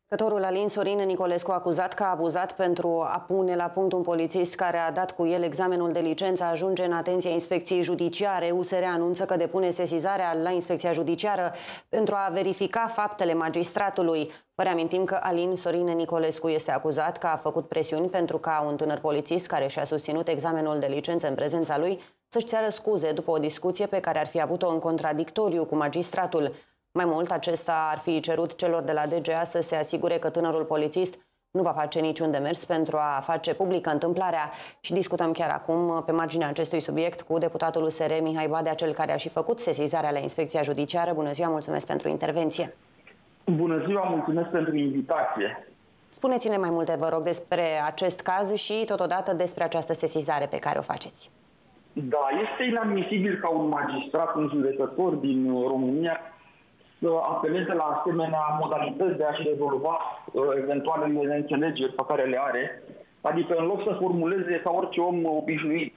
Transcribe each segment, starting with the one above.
Judecătorul Alin Sorin Nicolescu, acuzat că a abuzat pentru a pune la punct un polițist care a dat cu el examenul de licență, ajunge în atenția Inspecției Judiciare. USR anunță că depune sesizarea la Inspecția Judiciară pentru a verifica faptele magistratului. Vă reamintim că Alin Sorin Nicolescu este acuzat că a făcut presiuni pentru ca un tânăr polițist care și-a susținut examenul de licență în prezența lui să-și ceară scuze după o discuție pe care ar fi avut-o în contradictoriu cu magistratul. Mai mult, acesta ar fi cerut celor de la DGA să se asigure că tânărul polițist nu va face niciun demers pentru a face publică întâmplarea. Și discutăm chiar acum pe marginea acestui subiect cu deputatul USR Mihai Badea, cel care a și făcut sesizarea la Inspecția Judiciară. Bună ziua, mulțumesc pentru intervenție. Bună ziua, mulțumesc pentru invitație. Spuneți-ne mai multe, vă rog, despre acest caz și totodată despre această sesizare pe care o faceți. Da, este inadmisibil ca un magistrat, un judecător din România să apeleze la asemenea modalități de a-și rezolva eventualele neînțelegeri pe care le are. Adică în loc să formuleze ca orice om obișnuit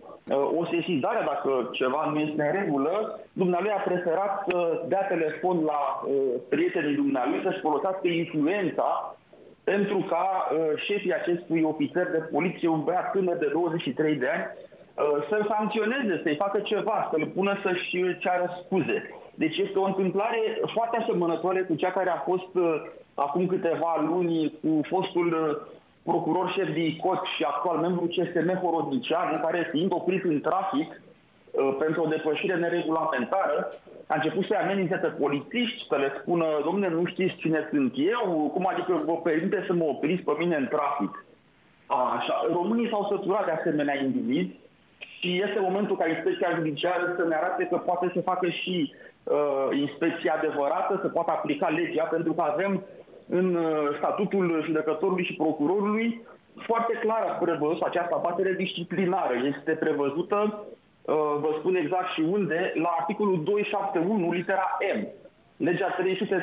o sesizare dacă ceva nu este în regulă, dumnealui a preferat să dea telefon la prietenii dumnealui, să-și folosească influența pentru ca șefii acestui ofițer de poliție, un băiat tânăr de 23 de ani, să-l sancționeze, să-i facă ceva, să-l pună să-și ceară scuze. Deci este o întâmplare foarte asemănătoare cu cea care a fost acum câteva luni cu fostul procuror șef de ICOT și actual membru CSM Horodnician, care fiind oprit în trafic pentru o depășire neregulamentară, a început să-i amenințe pe polițiști, să le spună: dom'le, nu știți cine sunt eu? Cum adică vă permite să mă opriți pe mine în trafic? Așa. Românii s-au săturat de asemenea indivizi și este momentul ca Inspecția Judiciară să ne arate că poate să facă și inspecție adevărată, să poată aplica legea, pentru că avem în statutul judecătorului și procurorului foarte clar prevăzut această abatere disciplinară. Este prevăzută, vă spun exact și unde, la articolul 271, litera M, legea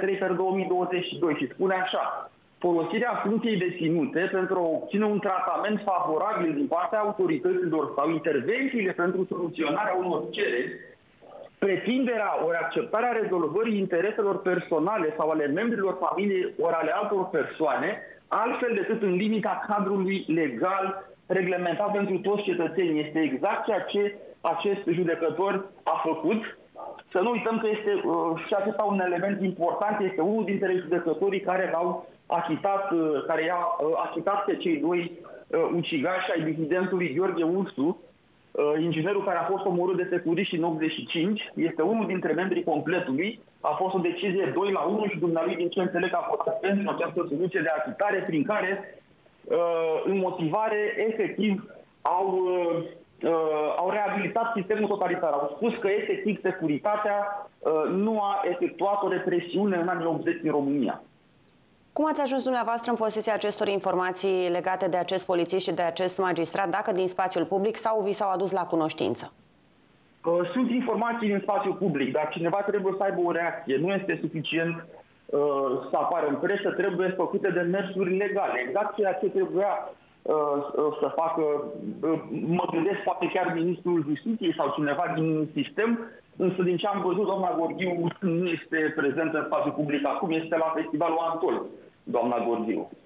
303/2022, și spune așa: folosirea funcției deținute pentru a obține un tratament favorabil din partea autorităților sau intervențiile pentru soluționarea unor cereri, pretinderea ori acceptarea rezolvării intereselor personale sau ale membrilor familiei ori ale altor persoane, altfel decât în limita cadrului legal reglementat pentru toți cetățenii. Este exact ceea ce acest judecător a făcut. Să nu uităm că este și acesta un element important, este unul dintre judecătorii care l-au achitat, care i-a achitat pe cei doi ucigași ai disidentului Gheorghe Ursu, inginerul care a fost omorât de securiști în 85, este unul dintre membrii completului. A fost o decizie 2-1 și dumnealui, din ce înțeleg, a votat pentru această soluție de achitare, prin care în motivare efectiv au reabilitat sistemul totalitar. Au spus că efectiv securitatea nu a efectuat o represiune în anii 80 în România. Cum ați ajuns dumneavoastră în posesia acestor informații legate de acest polițist și de acest magistrat, dacă din spațiul public sau vi s-au adus la cunoștință? Sunt informații din spațiul public, dar cineva trebuie să aibă o reacție. Nu este suficient să apară în presă, trebuie făcute demersuri legale. Exact ceea ce trebuia să facă, mă gândesc, poate chiar ministrul Justiției sau cineva din sistem, însă din ce am văzut, doamna Gorghiu nu este prezentă în spațiul public acum, este la festivalul Antol, doamna Gorghiu.